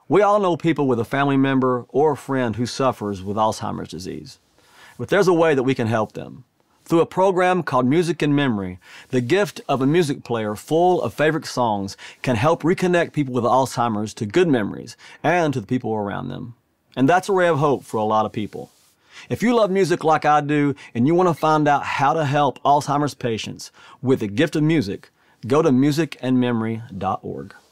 We all know people with a family member or a friend who suffers with Alzheimer's disease. But there's a way that we can help them. Through a program called Music in Memory, the gift of a music player full of favorite songs can help reconnect people with Alzheimer's to good memories and to the people around them. And that's a ray of hope for a lot of people. If you love music like I do and you want to find out how to help Alzheimer's patients with the gift of music, go to musicandmemory.org.